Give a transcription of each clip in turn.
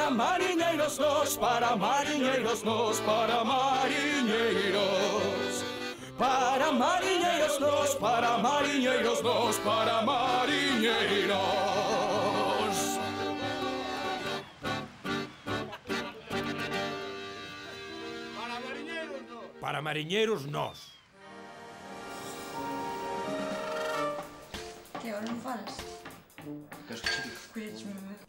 Para mariñeiros nós, para mariñeiros nós, para mariñeiros. Para mariñeiros nós, para mariñeiros nós, para mariñeiros. Para mariñeiros nós. Para mariñeiros nós. Que agora non falas? Queres que che diga? Cuídate-me ver.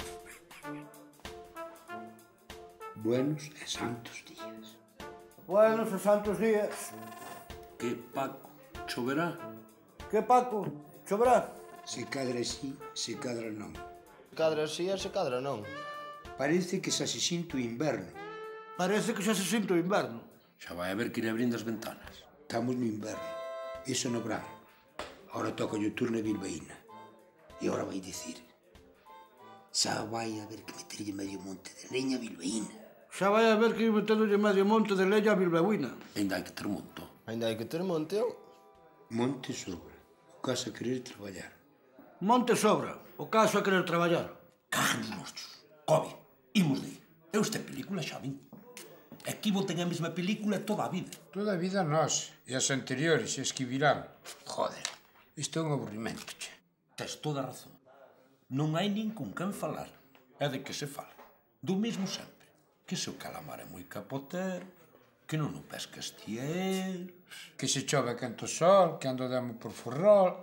Buenos e santos días. Buenos e santos días. Que, Paco, choverá? Que, Paco, choverá? Se cadra sí, se cadra non. Cadra así e se cadra non. Parece que xa se sinto o inverno. Parece que xa se sinto o inverno. Xa vai haber que ir abrindo as ventanas. Estamos no inverno, iso no verán. Ahora toca o turno de bilbaína. E ahora vai dicir, xa vai haber que meterlle medio monte de leña a bilbaína. Xa vai haber que ir meterlle medio monte de leña a bilbaína. Ainda hai que ter monto. Ainda hai que ter monte, eu. Monte sobra, o caso é querer traballar. Monte sobra, o caso é querer traballar. Carlos nostros. Covid, imos de ir. Eu esta película xa vin. Aquí boten a mesma película toda a vida. Toda a vida nós, e as anteriores, e as que virán. Joder, isto é un aburrimento, che. Tes toda a razón. Non hai nin con quen falar. É de que se fala. Do mesmo sempre. Que se o calamar é moi capotero, que non o pescas ti el... Que se chove quente o sol, que ando demo por Ferrol.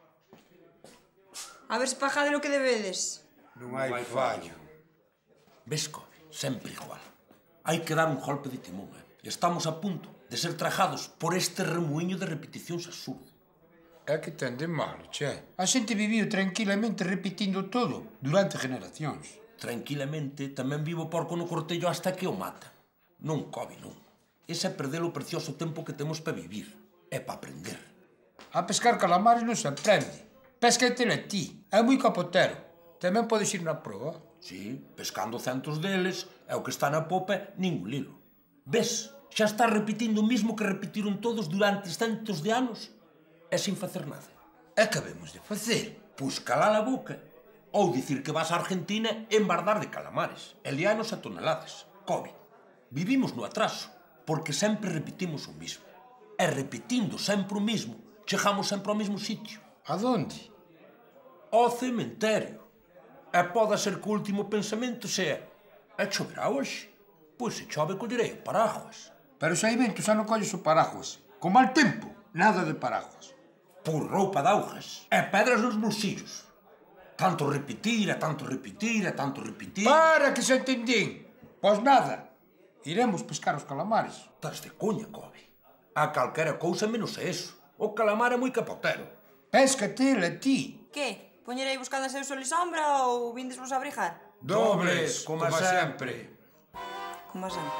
A ver se pagade o que debedes. Non hai fallo. Ves, Covid, sempre igual. Hai que dar un golpe de timón, E estamos a punto de ser trajados por este remuiño de repeticións absurdo. É que ten de malo, che. A xente viviu tranquilamente repetindo todo durante generacións. Tranquilamente, tamén vivo porco no cortello hasta que o mata. Non, Covid, non. Ese é perder o precioso tempo que temos para vivir. É para aprender. A pescar calamares non se aprende. Pesquetele a ti. É moi capotero. Tamén podes ir na proa. Sí, pescando centos deles, é o que está na popa, nin lilo. Ves, xa está repetindo o mismo que repetiron todos durante centos de anos e sin facer nada. É que habemos de facer? Pois calar a boca. Ou dicir que vas a Argentina e embardar de calamares, e lianos a toneladas. Covid. Vivimos no atraso, porque sempre repetimos o mismo. E repetindo sempre o mismo, chegamos sempre ao mesmo sitio. A donde? Ao cementerio. E pode ser que o último pensamento sea "É choverá hoxe? Pois se chove collerei o paraguas." Pero se hai vento xa non colles o paraguas. Con mal tempo, nada de paraguas. Por roupa de augas e pedras nos bolsillos. Tanto repetir, e tanto repetir, e tanto repetir... Para, que se entendín. Pois nada. Iremos pescar os calamares. Estás de coña, Covid. A calquera cousa menos eso. O calamar é moi capotero. Péscatele a ti. Que? Poñerei buscadas eu sol e sombra ou vindesvos a abrigar? Dobles, como sempre. Como sempre.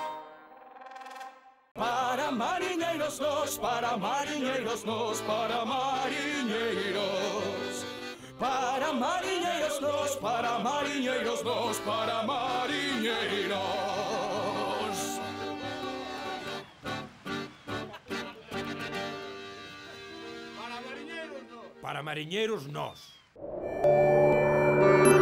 Para mariñeiros nós, para mariñeiros nós, para mariñeiros. Para mariñeiros nós, para mariñeiros nós, para mariñeiros. Para mariñeiros nós.